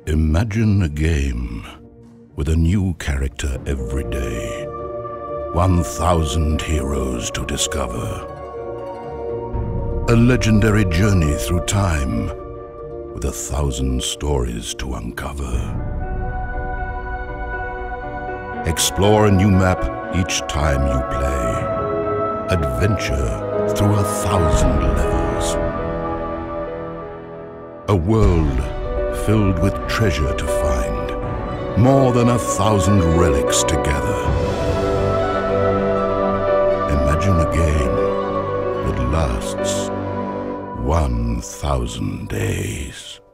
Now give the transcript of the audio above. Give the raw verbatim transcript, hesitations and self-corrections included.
Imagine a game with a new character every day. One thousand heroes to discover. A legendary journey through time with a thousand stories to uncover. Explore a new map each time you play. Adventure through a thousand levels. A world filled with treasure to find. More than a thousand relics together. Imagine a game that lasts one thousand days.